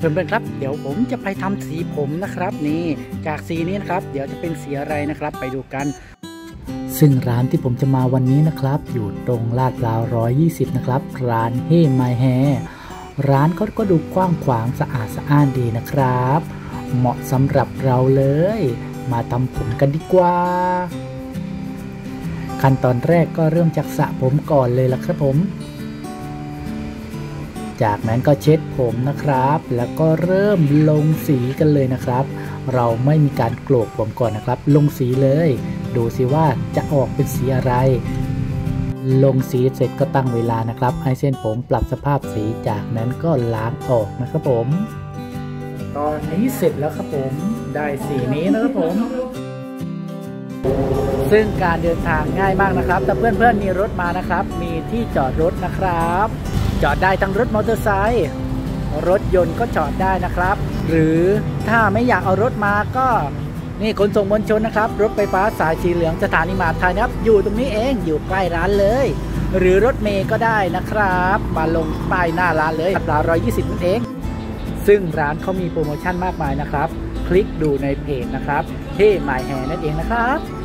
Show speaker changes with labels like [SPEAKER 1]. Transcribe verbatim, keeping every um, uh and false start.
[SPEAKER 1] เพื่อนๆครับเดี๋ยวผมจะไปทำสีผมนะครับนี่จากสีนี้นะครับเดี๋ยวจะเป็นสีอะไรนะครับไปดูกันซึ่งร้านที่ผมจะมาวันนี้นะครับอยู่ตรงลาดพร้าวหนึ่งร้อยยี่สิบนะครับร้านเฮ้ไมแฮร์ร้านก็ก็ดูกว้างขวางสะอาดสะอ้านดีนะครับเหมาะสำหรับเราเลยมาทำผมกันดีกว่าขั้นตอนแรกก็เริ่มจากสระผมก่อนเลยล่ะครับผมจากนั้นก็เช็ดผมนะครับแล้วก็เริ่มลงสีกันเลยนะครับเราไม่มีการโกลกผมก่อนนะครับลงสีเลยดูสิว่าจะออกเป็นสีอะไรลงสีเสร็จก็ตั้งเวลานะครับให้เส้นผมปรับสภาพสีจากนั้นก็ล้างออกนะครับผมตอนนี้เสร็จแล้วครับผมได้สีนี้นะครับผมซึ่งการเดินทางง่ายมากนะครับถ้าเพื่อนๆมีรถมานะครับมีที่จอดรถนะครับจอดได้ทั้งรถมอเตอร์ไซค์รถยนต์ก็จอดได้นะครับหรือถ้าไม่อยากเอารถมาก็นี่ขนส่งมวลชนนะครับรถไฟฟ้าสายสีเหลืองสถานีมหาดไทยนะครับอยู่ตรงนี้เองอยู่ใกล้ร้านเลยหรือรถเมล์ก็ได้นะครับมาลงป้ายหน้าร้านเลยราคาหนึ่งร้อยยี่สิบนั่นเองซึ่งร้านเขามีโปรโมชั่นมากมายนะครับคลิกดูในเพจนะครับเฮ้ไมแฮร์นั่นเองนะครับ